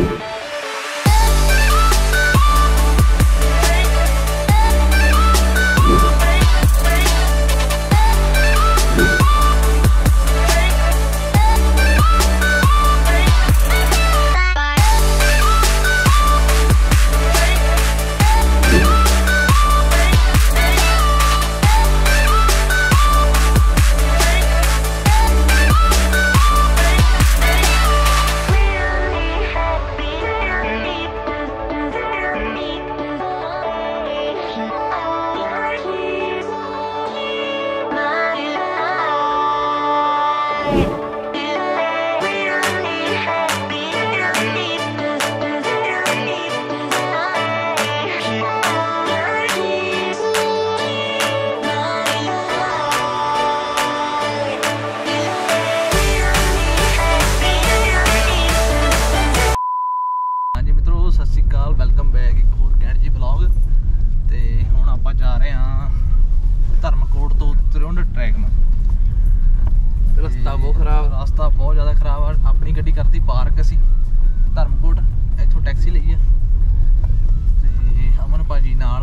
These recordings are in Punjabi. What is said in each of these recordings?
वेलकम बैक एक होर कैंट जी ब्लॉग। तो हुण आपां जा रहे हैं धर्मकोट तो त्रिउंड ट्रैक में। रास्ता बहुत खराब, रास्ता बहुत ज़्यादा खराब है। अपनी गड्डी करती पार्क असी धर्मकोट, इत्थों टैक्सी लईए ते अमन भाजी नाल।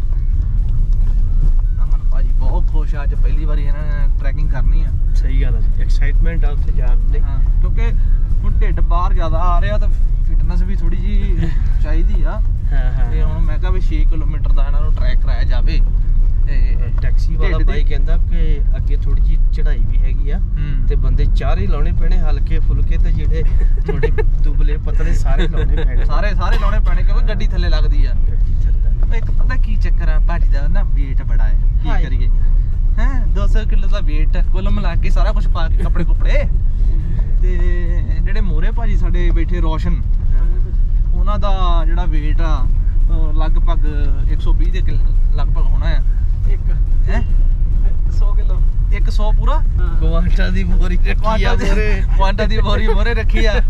अमन भाजी बहुत खुश है, अज पहली बार इन्होंने ट्रैकिंग करनी है। सही गल है, एक्साइटमेंट आ उत्थे जाण दी। हाँ, क्योंकि हुण ढिड बाहर ज़्यादा आ रहा तो फिटनेस भी थोड़ी जी चाहिदी आ। ते हुण मैं कहा भी 6 किलोमीटर का इन्हां नूं ट्रैक कराया जावे। टैक्सी वाला भाई कहंदा कि अगे थोड़ी जी चढ़ाई भी हैगी आ ते बंदे चार ही लाने पैणे, हल्के फुलके ते जेडे थोड़े दुबले पतले सारे लाने पैणे। सारे लाने पैणे क्योंकि गड्डी थल्ले लगदी आ। एक पता की चक्कर है, भाजी दा ना वेट बड़ा है, की करिए हैं 200 किलो का वेट कुल मिला के सारा कुछ पा के कपड़े कुपड़े ते जेडे मोरे भाजी साडे बैठे रोशन उन्हां दा जेड़ा वेट आ लगभग 120 के लगभग होना है। एक है 100 किलो 100 पूरा क्वांटा दी बोरी रखी आ मोरे, क्वांटा दी बोरी मोरे रखी आ।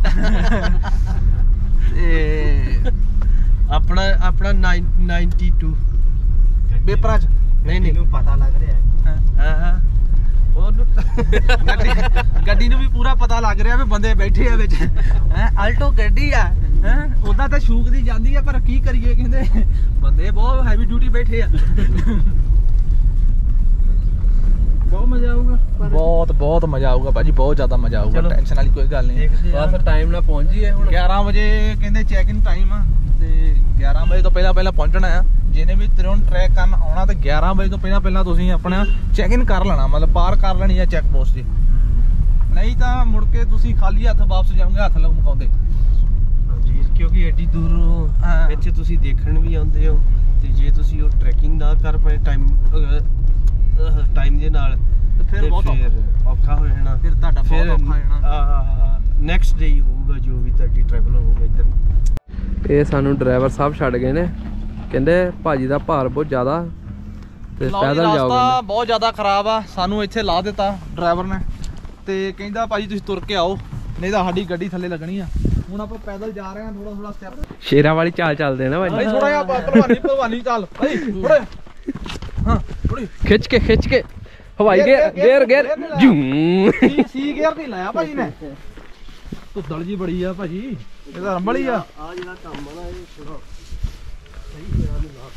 ते अपना 92 पेपरा च नहीं पता लग रहा है। हां गड्डी नूं भी पूरा पता लग रहा है बंदे बैठे आ विच हैं। अल्टो गड्डी आ हैं, उदा तो शूक दी जांदी है पर की करिए, कहंदे बंदे बहुत हैवी ड्यूटी बैठे आ। बहुत मजा आऊगा, बहुत मजा आऊगा भाजी, बहुत ज्यादा मजा आऊगा। टेंशन वाली कोई गल नहीं। बस टाइम ना पहुंच जीए। हुण 11 बजे कहंदे चैक इन टाइम आ ते 11 बजे तो पहला पहुंचना है। जिन्हें भी त्रिउंड ट्रैक करन आउणा ते 11 बजे तो पहला तुसीं अपना चैक इन कर लेना, मतलब पार कर लेनी है चैक पोस्ट जी। नहीं तो मुड़ के तुसीं खाली हथ वापस जाओगे, हथ लमकाउंदे जी, क्योंकि एडी दूरों इत्थे तुसीं देखण भी आउंदे हो ते जे तुसीं ਉਹ ट्रैकिंग ना कर पाए टाइम ਦੇ ਨਾਲ ਤੇ ਫਿਰ ਬਹੁਤ ਔਖਾ ਹੋ ਜਾਣਾ। ਫਿਰ ਤੁਹਾਡਾ ਬਹੁਤ ਔਖਾ ਹੋ ਜਾਣਾ। ਨੈਕਸਟ ਡੇ ਹੀ ਹੋਊਗਾ ਜੋ ਵੀ ਤੁਹਾਡੀ ਟਰੈਵਲ ਹੋਊਗਾ ਇੱਧਰ। ਇਹ ਸਾਨੂੰ ਡਰਾਈਵਰ ਸਾਹਿਬ ਛੱਡ ਗਏ ਨੇ, ਕਹਿੰਦੇ ਭਾਜੀ ਦਾ ਭਾਰ ਬਹੁਤ ਜ਼ਿਆਦਾ ਤੇ ਪੈਦਲ ਜਾਓਗੇ। ਰਸਤਾ ਬਹੁਤ ਜ਼ਿਆਦਾ ਖਰਾਬ ਆ, ਸਾਨੂੰ ਇੱਥੇ ਲਾ ਦਿੱਤਾ ਡਰਾਈਵਰ ਨੇ ਤੇ ਕਹਿੰਦਾ ਭਾਜੀ ਤੁਸੀਂ ਤੁਰ ਕੇ ਆਓ ਨਹੀਂ ਤਾਂ ਸਾਡੀ ਗੱਡੀ ਥੱਲੇ ਲੱਗਣੀ ਆ। ਹੁਣ ਆਪਾਂ ਪੈਦਲ ਜਾ ਰਹੇ ਹਾਂ, ਥੋੜਾ ਸਟੈਪ ਸ਼ੇਰਾਂ ਵਾਲੀ ਚਾਲ ਚੱਲਦੇ ਨਾ ਭਾਜੀ। ਥੋੜਾ ਜਿਹਾ ਭਲਵਾਨੀ ਚੱਲ ਭਾਈ, ਥੋੜਾ ਹਾਂ ਥੋੜੀ ਖਿੱਚ ਕੇ ਹਵਾਈ ਗੇਅਰ ਜੂੰ ਸੀ ਗੇਅਰ ਨਹੀਂ ਲਾਇਆ ਭਾਜੀ ਨੇ। ਧੁੱਦਲ ਜੀ ਬੜੀ ਆ ਭਾਜੀ, ਇਹਦਾ ਰੰਬਲ ਹੀ ਆ। ਆ ਜਿਹੜਾ ਕੰਮ ਆ ਨਾ ਇਹ ਥੋੜਾ ਸਹੀ ਹੋਇਆ ਨਹੀਂ ਲਾਸਟ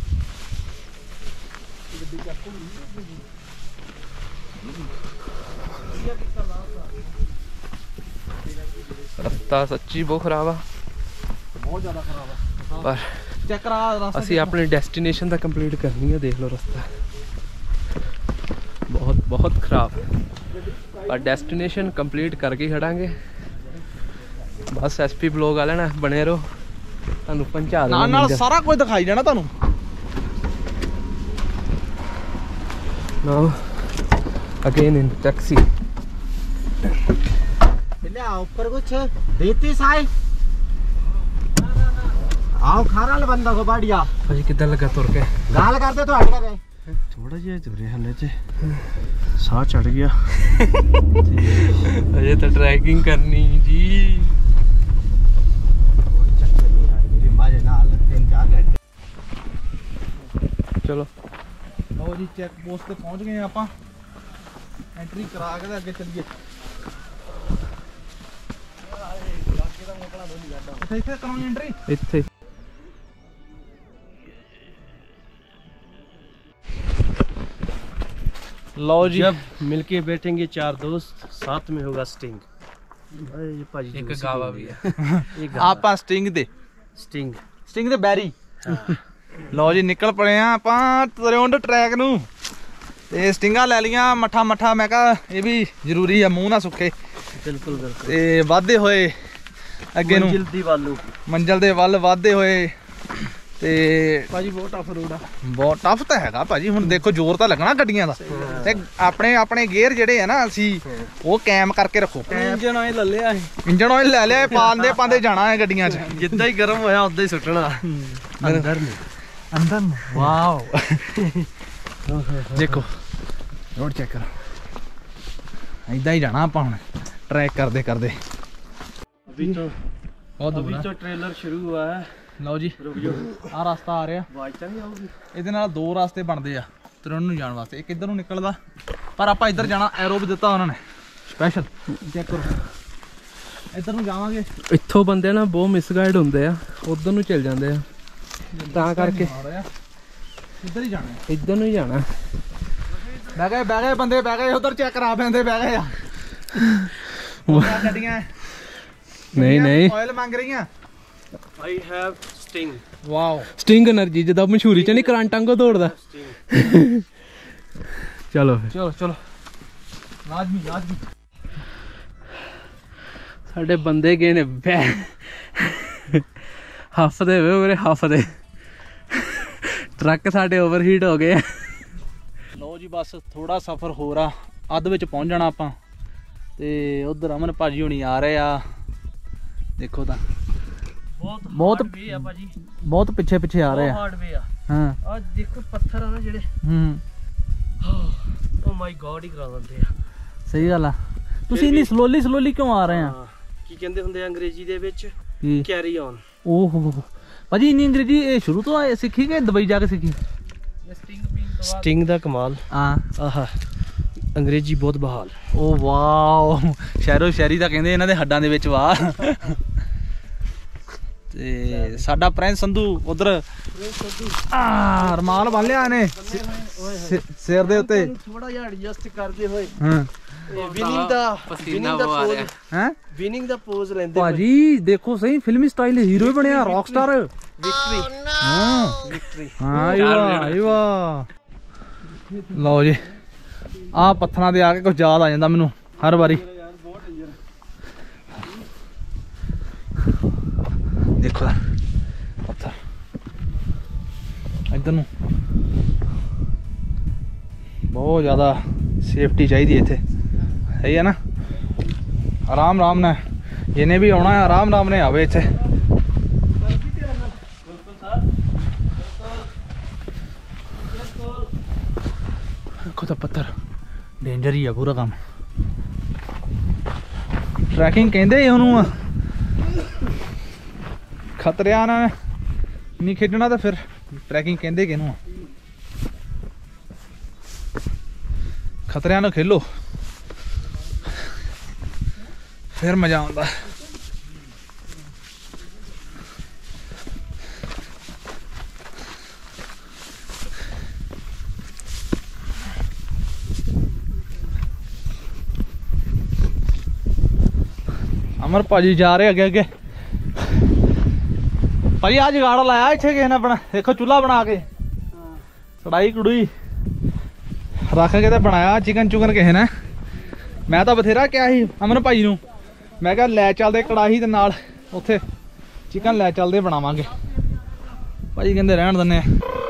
ਗੱਡੀ ਚੱਕ ਹੋ ਗਈ। रास्ता सच्ची बहुत खराब है, बहुत ज़्यादा खराब है। पर चेक करा रास्ता, असी अपने डेस्टिनेशन तक कंप्लीट करनी है। देख लो रास्ता बहुत खराब है, पर डेस्टिनेशन कंप्लीट करके खड़ांगे। बस SP ब्लॉग वाले ना बने रहो, तुहानू पहुंचा नाल सारा कुछ दिखाई जाना तुहानू। Now again in taxi. ऊपर कुछ देती साई आओ खाना बंदा को बढ़िया भाजी किधर लगा तुर के गाल करते तो हट गए। थोड़ा जिहा तुरे हले च साह चढ़ गया। अजे तो ट्रैकिंग करनी जी। कोई चक्कर नहीं यार, मेरी मजे नाल 3-4 घंटे। चलो लो जी चेक पोस्ट पे पहुंच गए आप, एंट्री करा के अगे चलिए। ਇੱਥੇ ਕਰਾਉਣੀ ਐਂਟਰੀ ਇੱਥੇ लो जी जब मिलके बैठेंगे चार दोस्त साथ में होगा स्टिंग भाजी एक गावा भी है एक ਆਪਾਂ ਸਟਿੰਗ ਦੇ स्टिंग ਦੇ ਬੈਰੀ ਲਓ ਜੀ ਨਿਕਲ ਪਏ ਆ ਆਪਾਂ ਤਰੌਂਡ ਟਰੈਕ ਨੂੰ ਤੇ ਸਟਿੰਗਾਂ ਲੈ ਲੀਆਂ ਮੱਠਾ ਮੈਂ ਕਿਹਾ ਇਹ ਵੀ ਜ਼ਰੂਰੀ ਆ ਮੂੰਹ ਨਾ ਸੁੱਕੇ बिल्कुल ਤੇ ਵਾਧੇ ਹੋਏ ਅੱਗੇ ਨੂੰ ਮੰਜ਼ਿਲ ਦੇ ਵੱਲ ਵਾਧੇ ਹੋਏ ਤੇ ਭਾਜੀ ਬਹੁਤ ਟਫ ਰੋਡ ਆ ਬਹੁਤ ਟਫ ਤਾਂ ਹੈਗਾ ਭਾਜੀ ਹੁਣ ਦੇਖੋ ਜ਼ੋਰ ਤਾਂ ਲੱਗਣਾ ਗੱਡੀਆਂ ਦਾ ਤੇ ਆਪਣੇ ਗੇਅਰ ਜਿਹੜੇ ਆ ਨਾ ਅਸੀਂ ਉਹ ਕੈਮ ਕਰਕੇ ਰੱਖੋ ਇੰਜਨ ਆਇਲ ਲੈ ਲਿਆ ਇੰਜਨ ਆਇਲ ਲੈ ਲਿਆ ਪਾਉਂਦੇ ਜਾਣਾ ਹੈ ਗੱਡੀਆਂ 'ਚ ਜਿੱਦਾਂ ਹੀ ਗਰਮ ਹੋਇਆ ਉਦਾਂ ਹੀ ਸੁੱਟਣਾ ਅੰਦਰ ਨੂੰ ਵਾਓ ਦੇਖੋ ਰੋਡ ਚੈੱਕ ਕਰੋ ਇਦਾਂ ਹੀ ਜਾਣਾ ਆਪਾਂ ਹੁਣ ट्रैक करते अभी तो ट्रेलर शुरू हुआ है लो जी आ रास्ता आ रहा ਇਹਦੇ ਨਾਲ ਦੋ ਰਾਸਤੇ ਬਣਦੇ ਆ ਤਰੁਣ ਨੂੰ ਜਾਣ ਵਾਸਤੇ ਇੱਕ ਇੱਧਰ ਨੂੰ ਨਿਕਲਦਾ ਪਰ ਆਪਾਂ ਇੱਧਰ ਜਾਣਾ ਐਰੋ ਵੀ ਦਿੱਤਾ ਉਹਨਾਂ ਨੇ ਸਪੈਸ਼ਲ ਚੈੱਕ ਕਰੋ ਇੱਧਰ ਨੂੰ ਜਾਵਾਂਗੇ ਇੱਥੋਂ ਬੰਦੇ ਨਾ ਬਹੁਤ ਮਿਸਗਾਈਡ ਹੁੰਦੇ ਆ ਉਧਰ ਨੂੰ ਚੱਲ ਜਾਂਦੇ ਆ ਤਾਂ ਕਰਕੇ ਇੱਧਰ ਹੀ ਜਾਣਾ ਇੱਧਰ ਨੂੰ ਹੀ ਜਾਣਾ ਬਹਿ ਗਏ ਬੰਦੇ ਬਹਿ ਗਏ ਉਧਰ ਚੈੱਕ ਕਰਾ ਪੈਂਦੇ ਬਹਿ ਗਏ ਆ ਗੱਡੀਆਂ ਨਹੀਂ ਆਇਲ ਮੰਗ ਰਹੀਆਂ I have sting wow sting energy ਜਿਹਦਾ ਮਸ਼ਹੂਰੀ ਚ ਨਹੀਂ ਕਰੰਟਾਂਗੋ ਦੌੜਦਾ ਚਲੋ ਲਾਜ਼ਮੀ ਸਾਡੇ ਬੰਦੇ ਗਏ ਨੇ ਹੱਫਦੇ ਵੇ ਮੇਰੇ ਹੱਫਦੇ ਟਰੱਕ ਸਾਡੇ ਓਵਰਹੀਟ ਹੋ ਗਏ ਲੋ ਜੀ ਬਸ ਥੋੜਾ ਸਫ਼ਰ ਹੋਰ ਆ ਅੱਧ ਵਿੱਚ ਪਹੁੰਚ ਜਾਣਾ ਆਪਾਂ ਤੇ ਉਧਰ ਅਮਨ ਭਾਜੀ ਹੁਣੀ ਆ ਰਹੇ ਆ ਦੇਖੋ ਤਾਂ ਬਹੁਤ ਭਾਜੀ ਬਹੁਤ ਪਿੱਛੇ ਆ ਰਹੇ ਆ ਹਾਰਡ ਵੇ ਆ ਹਾਂ ਆ ਦੇਖੋ ਪੱਥਰ ਆ ਨਾ ਜਿਹੜੇ ਓ ਮਾਈ ਗॉड ਹੀ ਕਰਾ ਦਿੰਦੇ ਆ ਸਹੀ ਗੱਲ ਆ ਤੁਸੀਂ ਇੰਨੀ ਸਲੋਲੀ ਕਿਉਂ ਆ ਰਹੇ ਆ ਕੀ ਕਹਿੰਦੇ ਹੁੰਦੇ ਆ ਅੰਗਰੇਜ਼ੀ ਦੇ ਵਿੱਚ ਕੈਰੀ ਔਨ ਓਹੋ ਭਾਜੀ ਇੰਨੀ ਅੰਗਰੇਜ਼ੀ ਇਹ ਸ਼ੁਰੂ ਤੋਂ ਸਿੱਖੀ ਕਿ ਦੁਬਈ ਜਾ ਕੇ ਸਿੱਖੀ ਸਟਿੰਗ ਦਾ ਕਮਾਲ ਹਾਂ ਆਹਾ ਅੰਗਰੇਜ਼ੀ ਬਹੁਤ ਬਹਾਲ ਓ ਵਾਓ ਸ਼ਹਿਰੋ ਸ਼ਹਿਰੀ ਤਾਂ ਕਹਿੰਦੇ ਇਹਨਾਂ ਦੇ ਹੱਡਾਂ ਦੇ ਵਿੱਚ ਵਾ ਤੇ ਸਾਡਾ ਪ੍ਰਿੰਸ ਸੰਧੂ ਉਧਰ ਰਮਾਲ ਬੰਨ ਲਿਆ ਇਹਨੇ ਸਿਰ ਦੇ ਉੱਤੇ ਥੋੜਾ ਜਿਹਾ ਐਡਜਸਟ ਕਰਦੇ ਹੋਏ ਹਾਂ ਵਿਨਿੰਗ ਦਾ ਪੋਜ਼ ਲੈਂਦੇ ਭਾਜੀ ਦੇਖੋ ਸਹੀ ਫਿਲਮੀ ਸਟਾਈਲ ਹੀਰੋ ਬਣਿਆ ਰੌਕ ਸਟਾਰ ਵਿਕਟਰੀ ਹਾਂ ਲਓ ਜੀ ਆ ਪੱਥਰਾਂ ਦੇ ਆ ਕੇ ਕੁਝ ਯਾਦ ਆ ਜਾਂਦਾ ਮੈਨੂੰ ਹਰ ਵਾਰੀ ਦੇਖੋ ਪੱਥਰ ਇੱਧਰ ਨੂੰ ਬਹੁਤ ਜ਼ਿਆਦਾ ਸੇਫਟੀ ਚਾਹੀਦੀ ਇੱਥੇ ਸਹੀ ਹੈ ਨਾ ਆਰਾਮ ਨਾਲ ਜਿਹਨੇ ਵੀ ਆਉਣਾ ਆਰਾਮ ਨਾਲ ਆਵੇ ਇੱਥੇ ਦੇਖੋ ਤਾਂ ਪੱਥਰ ਡੇਂਜਰ ਹੀ ਆ ਪੂਰਾ ਕੰਮ ਟਰੈਕਿੰਗ ਕਹਿੰਦੇ ਉਹਨੂੰ ਖਤਰਿਆਂ ਨਾਲ ਨਹੀਂ ਖੇਡਣਾ ਤਾਂ ਫਿਰ ਟਰੈਕਿੰਗ ਕਹਿੰਦੇ ਕਿਹਨੂੰ ਖਤਰਿਆਂ ਨਾਲ ਖੇਲੋ ਫਿਰ ਮਜ਼ਾ ਆਉਂਦਾ ਅਮਰ ਭਾਜੀ ਜਾ ਰਹੇ ਅੱਗੇ ਭਾਜੀ ਆ ਜਗਾੜ ਲਾਇਆ ਇੱਥੇ ਕਿਸੇ ਨੇ ਆਪਣਾ ਦੇਖੋ ਚੁੱਲ੍ਹਾ ਬਣਾ ਕੇ ਕੜਾਈ ਕੜੂਈ ਰੱਖ ਕੇ ਤੇ ਬਣਾਇਆ ਚਿਕਨ ਚੁਕਨ ਕਿਸੇ ਨੇ ਮੈਂ ਤਾਂ ਬਥੇਰਾ ਕਿਹਾ ਸੀ ਅਮਨ ਭਾਜੀ ਨੂੰ ਮੈਂ ਕਿਹਾ ਲੈ ਚੱਲਦੇ ਕੜਾਹੀ ਦੇ ਨਾਲ ਉੱਥੇ ਚਿਕਨ ਲੈ ਚੱਲਦੇ ਬਣਾਵਾਂਗੇ ਭਾਜੀ ਕਹਿੰਦੇ ਰਹਿਣ ਦਿੰਦੇ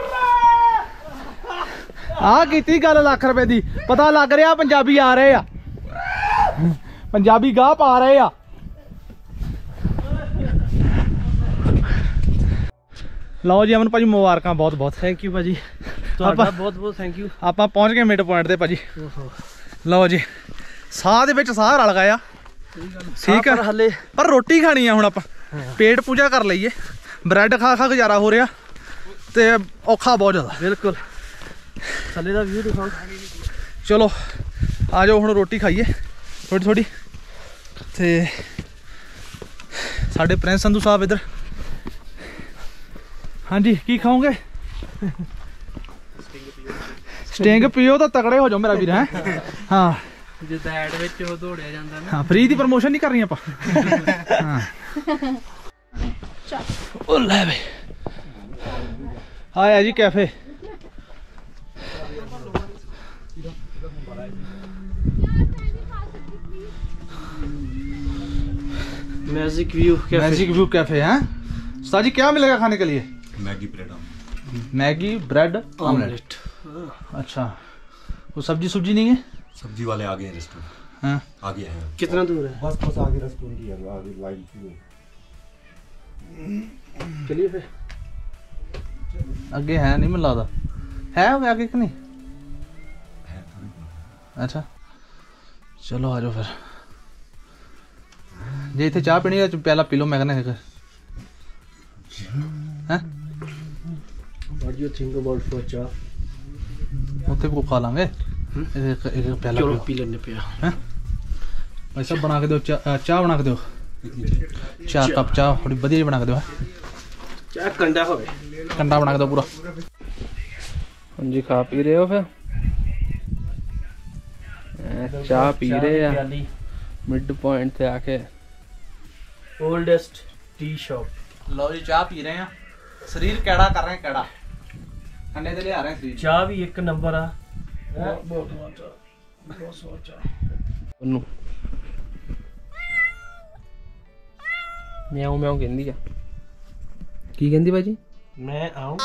ਆ ਕੀਤੀ ਗੱਲ ਲੱਖ ਰੁਪਏ ਦੀ ਪਤਾ ਲੱਗ ਰਿਹਾ ਪੰਜਾਬੀ ਆ ਰਹੇ ਆ ਪੰਜਾਬੀ ਗਾਹ ਪਾ ਰਹੇ ਆ ਲਓ ਜੀ ਅਮਨ ਭਾਜੀ ਮੁਬਾਰਕਾਂ ਬਹੁਤ ਥੈਂਕ ਯੂ ਭਾਜੀ ਤੁਹਾਡਾ ਬਹੁਤ ਥੈਂਕ ਯੂ ਆਪਾਂ ਪਹੁੰਚ ਗਏ ਮਿਡ ਪੁਆਇੰਟ ਤੇ ਭਾਜੀ ਲਓ ਜੀ ਸਾਹ ਦੇ ਵਿੱਚ ਸਾਹ ਰਲ ਗਿਆ ਠੀਕ ਆ ਹਲੇ ਪਰ ਰੋਟੀ ਖਾਣੀ ਆ ਹੁਣ ਆਪਾਂ ਪੇਟ ਪੂਜਾ ਕਰ ਲਈਏ ਬ੍ਰੈਡ ਖਾ ਗੁਜ਼ਾਰਾ ਹੋ ਰਿਹਾ ਤੇ ਔਖਾ ਬਹੁਤ ਜ਼ਿਆਦਾ ਬਿਲਕੁਲ ਥੱਲੇ ਦਾ ਵਿਊ ਦਿਖਾਓ ਚਲੋ ਆ ਜਾਓ ਹੁਣ ਰੋਟੀ ਖਾਈਏ ਥੋੜੀ ਤੇ साढ़े प्रिंस संधू साहब इधर। हाँ जी, की खाओगे? स्टिंग पियो तो तगड़े हो जाओ मेरा वीर। है हाँ हाँ, फ्री दी प्रमोशन नहीं करनी आपां। हाँ ओ ले बे आया जी cafe. Magic view cafe. Magic view cafe है। उस्ताद जी क्या मिलेगा खाने के लिए? Maggi bread omelette. Maggi bread omelette. अच्छा, वो सब्जी सुब्जी नहीं है? सब्जी वाले आगे हैं रेस्टोरेंट। हाँ आगे हैं। कितना दूर है? बस आगे रेस्टोरेंट की है, आगे लाइन की चलिए फिर। अगे है नहीं मिल लगता है आगे कि नहीं? है थोड़ी। अच्छा चलो आ जाओ फिर। जे इतने चाह पीनी है प्याला पी लो। मैं कहना What do you think about for cha? उत्थे को खा लांगे। एक प्याला चलो पियो। पी लेने पे। हैं भाई साहब बना के दो चाह बना के दो। 4 कप चाह थोड़ी बढ़िया बना के दो। चाह कंडा होवे। कंडा बना के दो पूरा। हाँ जी, खा पी रहे हो फिर? चाह पी रहे हैं मिड पॉइंट से आके। Oldest tea shop. लो जी चाह पी रहे हैं। शरीर कैड़ा कर रहे हैं, कैड़ा ठंडे ते लिया रहे हैं शरीर। चाह भी एक नंबर आ। ਉਹਨੂੰ ਮਿਆਉ ਮਿਆਉ ਕਹਿੰਦੀ ਆ। ਕੀ ਕਹਿੰਦੀ ਭਾਜੀ? मैं आऊं।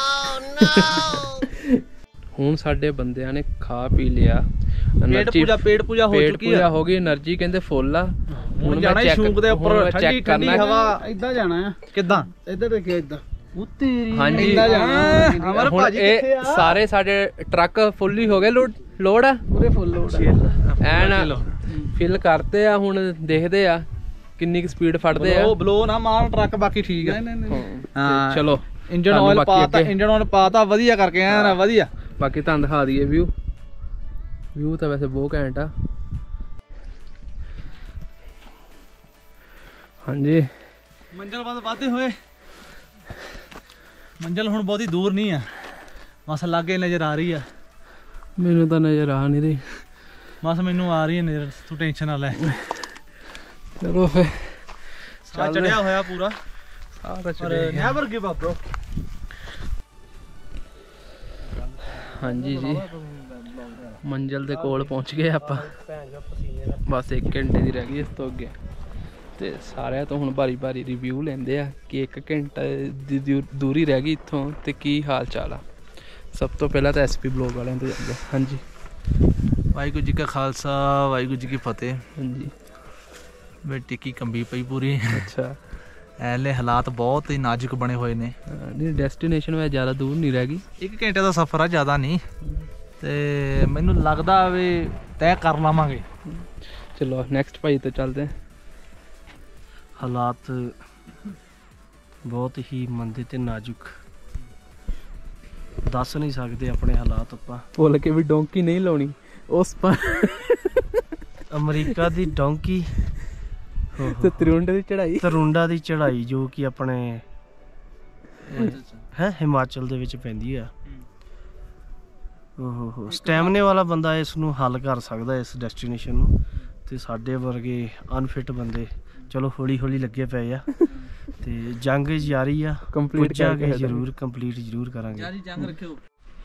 ਹੁਣ ਸਾਡੇ ਬੰਦਿਆਂ ਨੇ ਖਾ ਪੀ ਲਿਆ। पेट पूजा हो चुकी है। ਹੋ ਗਈ, એનર્ਜੀ ਕਹਿੰਦੇ ਫੁੱਲ ਆ। ਹੁਣ ਜਾਣਾ ਹੀ ਸ਼ੂਕ ਦੇ ਉੱਪਰ ਠੰਡੀ ਠੰਡੀ ਹਵਾ। इधर जाना है। ਕਿੱਦਾਂ? इधर देखिए इधर। ਹਾਂਜੀ ਇੰਦਾ ਜਾਣਾ। ਅਮਰ ਹੁਣ ਭਾਜੀ ਇਹ ਕਿੱਥੇ ਆ? ਸਾਰੇ ਸਾਡੇ ਟਰੱਕ ਫੁੱਲ ਹੀ ਹੋ ਗਏ। ਲੋਡ ਆ पूरे फुल लोड ਐਨ ਫਿਲ ਕਰਤੇ ਆ। ਹੁਣ ਦੇਖਦੇ ਆ ਕਿੰਨੀ ਕੁ ਸਪੀਡ ਫੜਦੇ ਆ। ਬਲੋ ਨਾ ਮਾਰ ਟਰੱਕ, ਬਾਕੀ ਠੀਕ ਆ। ਹਾਂ ਚਲੋ ਇੰਜਨ ਤੁਹਾਨੂੰ ਆਇਲ ਬਾਕੀ ਪਾਤਾ, ਅੱਗੇ। ਇੰਜਨ ਆਇਲ ਪਾਤਾ ਵਧੀਆ ਕਰਕੇ ਐਨ ਵਧੀਆ। ਬਾਕੀ ਤੁਹਾਨੂੰ ਦਿਖਾ ਦਈਏ ਵਿਊ ਤਾਂ ਵੈਸੇ ਬਹੁਤ ਘੈਂਟ ਆ। ਹਾਂਜੀ ਮੰਜ਼ਲ ਵੱਧ ਵਾਧੇ ਹੋਏ। ਮੰਜ਼ਲ ਹੁਣ ਬਹੁਤੀ ਦੂਰ ਨਹੀਂ ਆ, ਬਸ ਲਾਗੇ ਨਜ਼ਰ ਆ ਰਹੀ ਆ। ਮੈਨੂੰ ਤਾਂ ਨਜ਼ਰ ਆ ਨਹੀਂ ਰਹੀ। ਬਸ ਮੈਨੂੰ ਆ ਰਹੀ ਹੈ ਨਜ਼ਰ, ਤੂੰ ਟੈਨਸ਼ਨ ਨਾ ਲੈ। ਚਲੋ ਫੇ ਸਾਹ ਚੜਿਆ ਹੋਇਆ ਪੂਰਾ। ਸਾਰਾ ਪਰ ਨੈਵਰ ਗਿਵ ਅਪ ਬ੍ਰੋ। ਹਾਂਜੀ ਜੀ, ਮੰਜ਼ਿਲ ਦੇ ਕੋਲ ਪਹੁੰਚ ਗਏ ਆਪਾਂ। ਬਸ 1 ਘੰਟੇ ਦੀ ਰਹਿ ਗਈ ਇਸ ਤੋਂ ਅੱਗੇ। ਤੇ ਸਾਰਿਆਂ ਤੋਂ ਹੁਣ ਭਾਰੀ ਭਾਰੀ ਰਿਵਿਊ ਲੈਂਦੇ ਆ ਕਿ 1 ਘੰਟਾ ਦੀ ਦੂਰੀ ਰਹਿ ਗਈ ਇੱਥੋਂ ਤੇ ਕੀ ਹਾਲ ਚਾਲ ਆ। ਸਭ ਤੋਂ ਪਹਿਲਾਂ ਤਾਂ ਐਸਪੀ ਬਲੌਗ ਵਾਲਿਆਂ ਤੋਂ ਜਾਂਦੇ। ਹਾਂਜੀ ਵਾਹਿਗੁਰੂ ਜੀ ਕਾ ਖਾਲਸਾ, ਵਾਹਿਗੁਰੂ ਜੀ ਕੀ ਫਤਿਹ। ਹਾਂਜੀ ਬੇਟੀ ਕੀ ਕੰਬੀ ਪਈ ਪੂਰੀ। ਅੱਛਾ, ਐਲੇ ਹਾਲਾਤ ਬਹੁਤ ਹੀ ਨਾਜ਼ੁਕ ਬਣੇ ਹੋਏ ਨੇ। ਨਹੀਂ ਡੈਸਟੀਨੇਸ਼ਨ ਵਿੱਚ ਜ਼ਿਆਦਾ ਦੂਰ ਨਹੀਂ ਰਹਿ ਗਈ। 1 ਘੰਟੇ ਦਾ ਸਫ਼ਰ ਆ, ਜ਼ਿਆਦਾ ਨਹੀਂ। ਤੇ ਮੈਨੂੰ ਲੱਗਦਾ ਵੀ ਤੈਅ ਕਰ ਲਾਵਾਂਗੇ। ਚਲੋ ਨੈਕਸਟ ਭਾਈ ਤੇ ਚੱਲਦੇ। हालात बहुत ही मंदे ते नाजुक, दस नहीं सकते अपने हालात ਆਪਾਂ। ਭੁੱਲ ਕੇ ਵੀ ਡੋਂਕੀ ਨਹੀਂ ਲਾਉਣੀ ਉਸ ਪਰ। ਅਮਰੀਕਾ ਦੀ ਡੋਂਕੀ ਤੇ ਤਰੁੰਡ ਦੀ ਚੜਾਈ। ਤਰੁੰਡਾ ਦੀ ਚੜਾਈ ਜੋ ਕਿ ਆਪਣੇ ਹੈ ਹਿਮਾਚਲ ਦੇ ਵਿੱਚ ਪੈਂਦੀ ਆ। ਓਹੋ ਸਟੈਮਨੇ ਵਾਲਾ ਬੰਦਾ ਇਸ ਨੂੰ ਹੱਲ ਕਰ ਸਕਦਾ ਇਸ ਡੈਸਟੀਨੇਸ਼ਨ ਨੂੰ। ਤੇ ਸਾਡੇ ਵਰਗੇ ਅਨਫਿਟ ਬੰਦੇ ਚਲੋ ਹੌਲੀ ਹੌਲੀ ਲੱਗੇ ਪਏ ਆ। ਤੇ ਜੰਗ ਜਾਰੀ ਆ, ਕੰਪਲੀਟ ਜ਼ਰੂਰ ਕੰਪਲੀਟ ਜ਼ਰੂਰ ਕਰਾਂਗੇ। ਜੀ ਜੰਗ ਰੱਖਿਓ।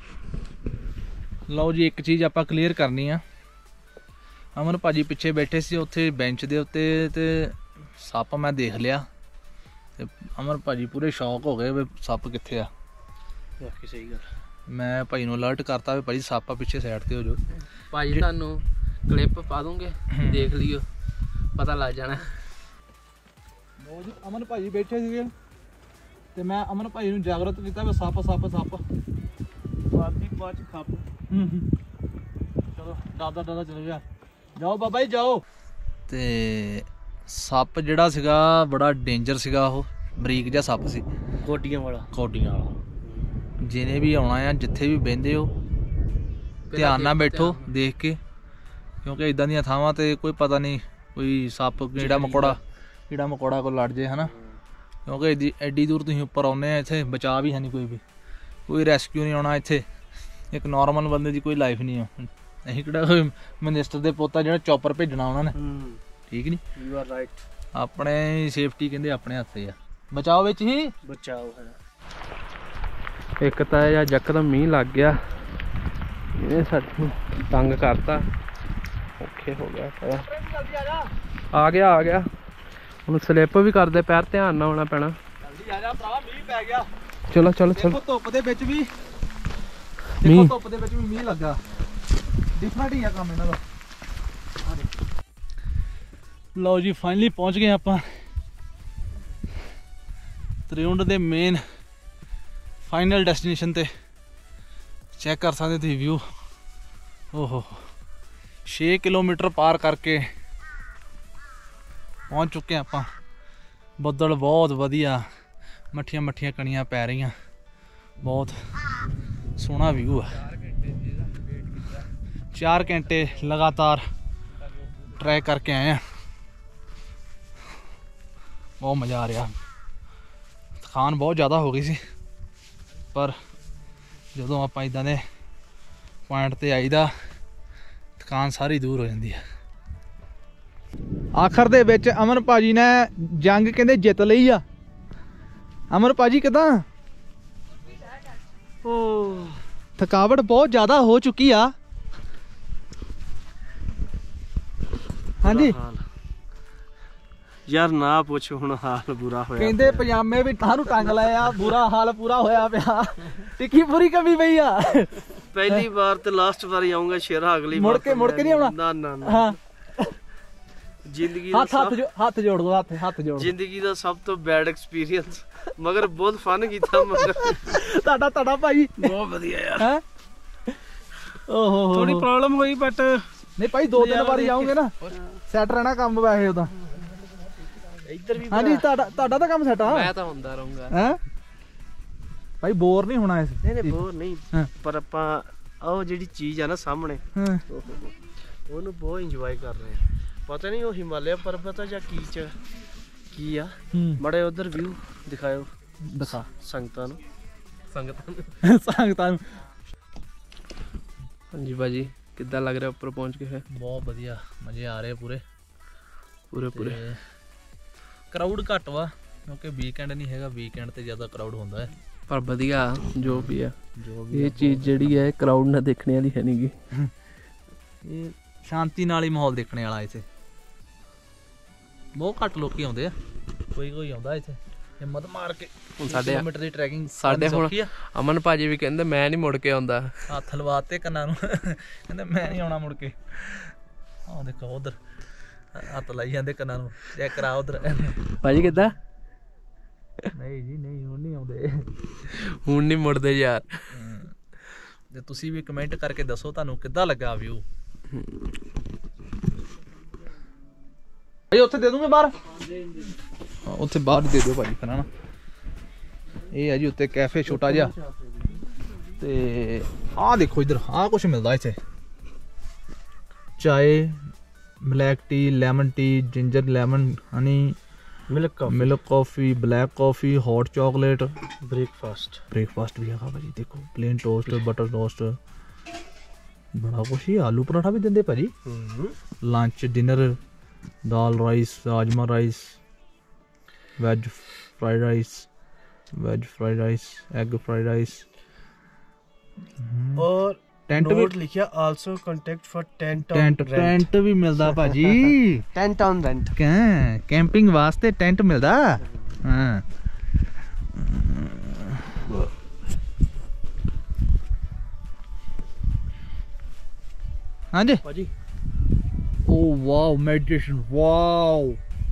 ਲਓ ਜੀ, ਇੱਕ ਚੀਜ਼ ਆਪਾਂ ਕਲੀਅਰ ਕਰਨੀ ਆ। ਅਮਨ ਭਾਜੀ ਪਿੱਛੇ ਬੈਠੇ ਸੀ ਉੱਥੇ ਬੈਂਚ ਦੇ ਉੱਤੇ ਤੇ ਸੱਪ ਮੈਂ ਦੇਖ ਲਿਆ। ਤੇ ਅਮਨ ਭਾਜੀ ਪੂਰੇ ਸ਼ੌਕ ਹੋ ਗਏ ਵੀ ਸੱਪ ਕਿੱਥੇ ਆ। ਬਾਕੀ ਸਹੀ ਗੱਲ। ਮੈਂ ਭਾਈ ਨੂੰ ਅਲਰਟ ਕਰਤਾ ਵੀ ਭਾਜੀ ਸੱਪ ਆ ਪਿੱਛੇ ਸਾਈਡ ਤੇ ਹੋ ਜਾਓ। ਭਾਜੀ ਤੁਹਾਨੂੰ ਕਲਿੱਪ ਪਾ ਦੂੰਗੇ, ਦੇਖ ਲਿਓ, ਪਤਾ ਲੱਗ ਜਾਣਾ। ਲਓ ਜੀ, ਅਮਨ ਭਾਜੀ ਬੈਠੇ ਸੀਗੇ ਤੇ ਮੈਂ ਅਮਨ ਭਾਈ ਨੂੰ ਜਾਗਰੂਕ ਕੀਤਾ ਵੀ ਸੱਪ ਸੱਪ ਸੱਪ। ਬਾਦੀ ਬਾਚ ਖੱਪ। ਚਲੋ ਦਾਦਾ ਚਲ ਗਿਆ। ਜਾਓ ਬਾਬਾ ਜੀ ਜਾਓ। ਤੇ ਸੱਪ ਜਿਹੜਾ ਸੀਗਾ ਬੜਾ ਡੇਂਜਰ ਸੀਗਾ। ਉਹ ਬਰੀਕ ਜਿਹਾ ਸੱਪ ਸੀ, ਕੋਟੀਆਂ ਵਾਲਾ। ਕੋਟੀਆਂ ਵਾਲਾ। ਜਿਹਨੇ ਵੀ ਆਉਣਾ ਆ, ਜਿੱਥੇ ਵੀ ਬਹਿੰਦੇ ਹੋ, ਧਿਆਨ ਨਾਲ ਬੈਠੋ ਦੇਖ ਕੇ, ਕਿਉਂਕਿ ਇਦਾਂ ਦੀਆਂ ਥਾਵਾਂ ਤੇ ਕੋਈ ਪਤਾ ਨਹੀਂ ਕੋਈ ਸੱਪ ਕੀੜਾ ਮਕੌੜਾ ਕੋਈ ਲੜ ਜੇ, ਹਨਾ। ਕਿਉਂਕਿ ਐਡੀ ਦੂਰ ਤੁਸੀਂ ਉੱਪਰ ਆਉਂਦੇ ਆ, ਇੱਥੇ ਬਚਾਅ ਵੀ ਹੈ ਨਹੀਂ, ਕੋਈ ਰੈਸਕਿਊ ਨਹੀਂ ਆਉਣਾ ਇੱਥੇ। ਇੱਕ ਨੋਰਮਲ ਬੰਦੇ ਦੀ ਕੋਈ ਲਾਈਫ ਨਹੀਂ ਆ। ਅਸੀਂ ਕਿਹੜਾ ਕੋਈ ਮਿਨਿਸਟਰ ਦੇ ਪੁੱਤ ਆ ਜਿਹੜਾ ਚੌਪਰ ਭੇਜਣਾ ਉਹਨਾਂ ਨੇ, ਠੀਕ ਨਹੀਂ। You are right. ਆਪਣੇ ਸੇਫਟੀ ਕਹਿੰਦੇ ਆਪਣੇ ਹੱਥ 'ਤੇ ਆ, ਬਚਾਓ ਵਿੱਚ ਹੀ ਬਚਾਓ ਹੈ। ਇੱਕ ਤਾਂ ਜਾਂ ਯਕਦਮ ਮੀਂਹ ਲੱਗ ਗਿਆ, ਇਹਨੇ ਸਾਨੂੰ ਤੰਗ ਕਰਤਾ, ਔਖੇ ਹੋ ਗਿਆ ਸਾਰਾ। ਆ ਗਿਆ ਹੁਣ ਸਲਿੱਪ ਵੀ ਕਰਦੇ, ਪੈਰ ਧਿਆਨ ਨਾਲ ਆਉਣਾ ਪੈਣਾ। ਜਲਦੀ ਆ ਜਾ ਭਰਾ, ਮੀਂਹ ਪੈ ਗਿਆ। ਚਲੋ ਧੁੱਪ ਦੇ ਵਿੱਚ ਵੀ ਮੀਂਹ ਲੱਗਾ। ਡਿਫਰੈਂਟ ਹੀ ਆ ਕੰਮ ਇਹਨਾਂ ਦਾ। ਲਓ ਜੀ ਫਾਈਨਲੀ ਪਹੁੰਚ ਗਏ ਆਪਾਂ ਤਰਿਉਂਡ ਦੇ ਮੇਨ ਫਾਈਨਲ ਡੈਸਟੀਨੇਸ਼ਨ ਤੇ। ਚੈੱਕ ਕਰ ਸਕਦੇ ਤੁਸੀਂ ਵਿਊ। ਓਹੋ 6 ਕਿਲੋਮੀਟਰ ਪਾਰ ਕਰਕੇ ਪਹੁੰਚ ਚੁੱਕੇ ਆਪਾਂ। ਬੱਦਲ ਬਹੁਤ ਵਧੀਆ, ਮੱਠੀਆਂ ਕਣੀਆਂ ਪੈ ਰਹੀਆਂ, ਬਹੁਤ ਸੋਹਣਾ ਵਿਊ ਆ। 4 ਘੰਟੇ ਲਗਾਤਾਰ ਟਰੈਕ ਕਰਕੇ ਆਏ ਆ, ਬਹੁਤ ਮਜ਼ਾ ਆ ਰਿਹਾ। ਥਕਾਨ ਬਹੁਤ ਜ਼ਿਆਦਾ ਹੋ ਗਈ ਸੀ, ਪਰ ਜਦੋਂ ਆਪਾਂ ਇਦਾਂ ਦੇ ਪੁਆਇੰਟ ਤੇ ਆਈਦਾ ਥਕਾਨ ਸਾਰੀ ਦੂਰ ਹੋ ਜਾਂਦੀ ਆ। ਆਖਰ ਦੇ ਵਿੱਚ ਅਮਨ ਭਾਜੀ ਨੇ ਜੰਗ ਕਹਿੰਦੇ ਜਿੱਤ ਲਈ ਆ। ਅਮਨ ਭਾਜੀ ਕਿਦਾਂ? ਥਕਾਵਟ ਬਹੁਤ ਜ਼ਿਆਦਾ ਹੋ ਚੁੱਕੀ ਆ। ਹਾਂਜੀ ਯਾਰ ਨਾ ਪੁੱਛ, ਹੁਣ ਹਾਲ ਬੁਰਾ ਹੋਇਆ। ਕਹਿੰਦੇ ਪਜਾਮੇ ਵੀ ਠਾਹ ਨੂੰ ਟੰਗ ਲਏ ਆ, ਬੁਰਾ ਹਾਲ ਪੂਰਾ ਹੋਇਆ ਪਿਆ। ਟਿੱਕੀ ਪੂਰੀ ਕਮੀ ਪਈ ਆ। ਪਹਿਲੀ ਵਾਰ ਤੇ ਲਾਸਟ ਵਾਰੀ ਆਉਂਗਾ ਸ਼ੇਰਾ, ਅਗਲੀ ਮੁੜ ਕੇ ਨਹੀਂ ਆਉਣਾ। ਨਾ ਹਾਂ ਜ਼ਿੰਦਗੀ ਹੱਥ ਜੋੜ ਦੋ, ਹੱਥ ਜੋੜ। ਜ਼ਿੰਦਗੀ ਦਾ ਸਭ ਤੋਂ ਬੈਡ ਐਕਸਪੀਰੀਅੰਸ, ਮਗਰ ਬਹੁਤ ਫਨ ਕੀਤਾ। ਮਗਰ ਤੁਹਾਡਾ ਭਾਈ ਬਹੁਤ ਵਧੀਆ ਯਾਰ। ਹੈ ਓਹੋ ਥੋੜੀ ਪ੍ਰੋਬਲਮ ਹੋਈ, ਬਟ ਨਹੀਂ ਭਾਈ 2-3 ਵਾਰੀ ਆਉਂਗੇ ਨਾ ਸੈੱਟ ਰਹਿਣਾ ਕੰਮ। ਵੈਸੇ ਉਹਦਾ ਇੱਧਰ ਵੀ ਹਾਂਜੀ ਤੁਹਾਡਾ ਤਾਂ ਕੰਮ ਸੈੱਟ ਆ। ਮੈਂ ਤਾਂ ਹੁੰਦਾ ਰਹੂੰਗਾ ਹੈ ਭਾਈ, ਬੋਰ ਨਹੀਂ ਹੋਣਾ ਇਸ। ਨਹੀਂ ਬੋਰ ਨਹੀਂ, ਪਰ ਆਪਾਂ ਉਹ ਜਿਹੜੀ ਚੀਜ਼ ਆ ਨਾ ਸਾਹਮਣੇ, ਉਹਨੂੰ ਬਹੁਤ ਇੰਜੋਏ ਕਰ ਰਹੇ ਆ। ਪਤਾ ਨਹੀਂ ਉਹ ਹਿਮਾਲਿਆ ਪਰਬਤ ਆ ਜਾਂ ਕੀ ਆ। ਬੜੇ ਉਧਰ ਵਿਊ ਦਿਖਾਇਓ, ਦਿਖਾ ਸੰਗਤਾਂ ਨੂੰ। ਹਾਂਜੀ ਭਾਜੀ, ਕਿੱਦਾਂ ਲੱਗ ਰਿਹਾ ਉੱਪਰ ਪਹੁੰਚ ਕੇ? ਫਿਰ ਬਹੁਤ ਵਧੀਆ, ਮਜ਼ੇ ਆ ਰਹੇ ਪੂਰੇ। ਕਰਾਊਡ ਘੱਟ ਵਾ ਕਿਉਂਕਿ ਵੀਕਐਂਡ ਨਹੀਂ ਹੈਗਾ, ਵੀਕਐਂਡ ਤੇ ਜ਼ਿਆਦਾ ਕਰਾਊਡ ਹੁੰਦਾ ਹੈ। ਪਰ ਵਧੀਆ ਜੋ ਵੀ ਆ, ਇਹ ਚੀਜ਼ ਜਿਹੜੀ ਹੈ ਕਰਾਊਡ ਨਾਲ ਦੇਖਣੇ ਵਾਲੀ ਹੈ ਨੀ ਗੀ। ਇਹ ਸ਼ਾਂਤੀ ਨਾਲ ਹੀ ਮਾਹੌਲ ਦੇਖਣੇ ਵਾਲਾ। ਇੱਥੇ ਬਹੁਤ ਘੱਟ ਲੋਕੀ ਆਉਂਦੇ ਆ, ਕੋਈ ਆਉਂਦਾ ਇੱਥੇ ਹਿੰਮਤ ਮਾਰ ਕੇ। ਹੁਣ ਸਾਡੇ ਕਿਲੋਮੀਟਰ ਦੀ ਟਰੈਕਿੰਗ ਸਾਡੇ ਹੁਣ ਅਮਨ ਭਾਜੀ ਵੀ ਕਹਿੰਦੇ ਮੈਂ ਨਹੀਂ ਮੁੜ ਕੇ ਆਉਂਦਾ। ਹੱਥ ਲਵਾਤੇ ਕੰਨਾਂ ਨੂੰ, ਕਹਿੰਦੇ ਮੈਂ ਨਹੀਂ ਆਉਣਾ ਮੁੜ ਕੇ। ਆਹ ਦੇਖੋ ਉਧਰ ਹੱਥ ਲਾਈ ਜਾਂਦੇ ਕੰਨਾਂ ਨੂੰ, ਚੈੱਕ ਕਰਾ ਉਧਰ। ਭਾਜੀ ਕਿੱਦਾਂ? ਨਹੀਂ ਜੀ ਨਹੀਂ, ਹੁਣ ਨਹੀਂ ਆਉਂਦੇ, ਹੁਣ ਨਹੀਂ ਮੁੜਦੇ ਯਾਰ। ਤੇ ਤੁਸੀਂ ਵੀ ਕਮੈਂਟ ਕਰਕੇ ਦੱਸੋ ਤੁਹਾਨੂੰ ਕਿੱਦਾਂ ਲੱਗਾ ਵਿਊ। ਭਾਈ ਉੱਥੇ ਦੇ ਦੂੰਗੇ ਬਾਹਰ, ਉੱਥੇ ਬਾਹਰ ਦੇ ਦਿਓ ਭਾਜੀ ਫਿਰ ਨਾ। ਇਹ ਹੈ ਜੀ ਉੱਤੇ ਕੈਫੇ ਛੋਟਾ ਜਿਹਾ। ਤੇ ਆਹ ਦੇਖੋ ਇੱਧਰ ਆਹ ਕੁਛ ਮਿਲਦਾ ਇੱਥੇ, ਚਾਏ, black tea, lemon tea, ginger lemon honey, milk coffee, black coffee, hot chocolate, breakfast ਵੀ ਹੈਗਾ ਭਾਜੀ। ਦੇਖੋ ਪਲੇਨ ਟੋਸਟ, ਬਟਰ ਟੋਸਟ, ਬੜਾ ਕੁਛ ਹੀ। ਆਲੂ ਪਰਾਠਾ ਵੀ ਦਿੰਦੇ ਭਾਜੀ। ਲੰਚ, ਡਿਨਰ, ਦਾਲ ਰਾਈਸ, ਰਾਜਮਾ rice, veg fried rice, egg fried rice. ਔਰ ਟੈਂਟ ਨੋਟ ਲਿਖਿਆ ਆਲਸੋ ਕੰਟੈਕਟ ਫॉर ਟੈਂਟ ਵੀ ਮਿਲਦਾ ਭਾਜੀ। ਟੈਂਟ ਔਨ ਰੈਂਟ, ਕੈਂਪਿੰਗ ਵਾਸਤੇ ਟੈਂਟ ਮਿਲਦਾ। ਹਾਂ ਹਾਂਜੀ ਭਾਜੀ। Oh wow, meditation, wow,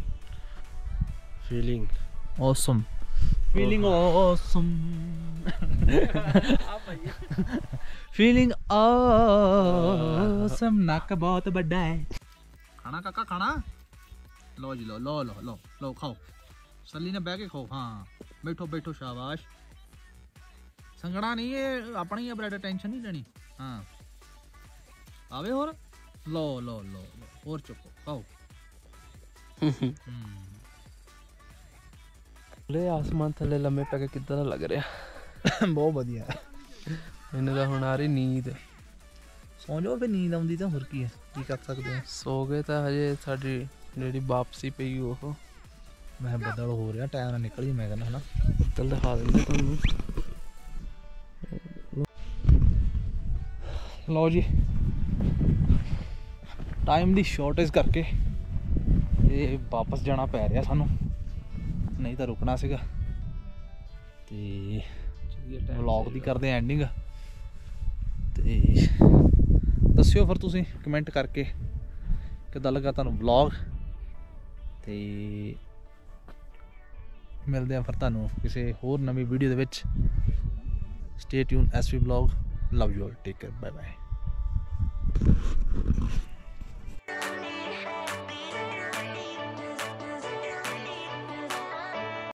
feeling awesome, feeling awesome, feeling awesome। ਨੱਕ ਬਹੁਤ ਵੱਡਾ ਹੈ। ਖਾਣਾ ਕਾਕਾ ਖਾਣਾ। ਲਓ ਜੀ ਲਓ ਖਾਓ, ਸੱਲੀ ਨੇ ਬਹਿ ਕੇ ਖਾਓ। ਹਾਂ ਬੈਠੋ ਸ਼ਾਬਾਸ਼। ਸੰਗਣਾ ਨਹੀਂ, ਇਹ ਆਪਣੀ ਆ ਬ੍ਰੈਡ, ਟੈਨਸ਼ਨ ਨਹੀਂ ਲੈਣੀ। ਹਾਂ ਆਵੇ ਹੋਰ। ਲਓ ਹੋਰ ਚੁੱਕੋ ਖਾਓ। ਲੈ ਆਸਮਾਨ ਥੱਲੇ ਲੰਮੇ ਪੈ ਕੇ ਕਿੱਦਾਂ ਦਾ ਲੱਗ ਰਿਹਾ? ਬਹੁਤ ਵਧੀਆ। ਮੈਨੂੰ ਤਾਂ ਹੁਣ ਆ ਰਹੀ ਨੀਂਦ। ਸੌਂ ਜਾਓ ਫਿਰ, ਨੀਂਦ ਆਉਂਦੀ ਤਾਂ ਹੋਰ ਕੀ ਹੈ, ਕੀ ਕਰ ਸਕਦੇ ਹਾਂ। ਸੋ ਗਏ ਤਾਂ ਹਜੇ ਸਾਡੀ ਜਿਹੜੀ ਵਾਪਸੀ ਪਈ ਉਹ ਮੈਂ ਬੱਦਲ ਹੋ ਰਿਹਾ, ਟਾਈਮ ਨਾਲ ਨਿਕਲ ਜੀ ਮੈਂ ਕਹਿੰਦਾ ਹਨਾ। ਬੱਦਲ ਦਿਖਾ ਦਿੰਦੇ ਤੁਹਾਨੂੰ। ਲਓ ਜੀ, ਟਾਈਮ ਦੀ ਸ਼ਾਰਟੇਜ ਕਰਕੇ ਇਹ ਵਾਪਸ ਜਾਣਾ ਪੈ ਰਿਹਾ ਸਾਨੂੰ, ਨਹੀਂ ਤਾਂ ਰੁਕਣਾ ਸੀਗਾ। ਤੇ ਵਲੌਗ ਦੀ ਕਰਦੇ ਐਂਡਿੰਗ। ਤੇ ਦੱਸਿਓ ਫਿਰ ਤੁਸੀਂ ਕਮੈਂਟ ਕਰਕੇ ਕਿੱਦਾਂ ਲੱਗਾ ਤੁਹਾਨੂੰ ਵਲੌਗ। ਤੇ ਮਿਲਦੇ ਆ ਫਿਰ ਤੁਹਾਨੂੰ ਕਿਸੇ ਹੋਰ ਨਵੀਂ ਵੀਡੀਓ ਦੇ ਵਿੱਚ। Stay tune SV vlog. Love you all, take care, bye bye.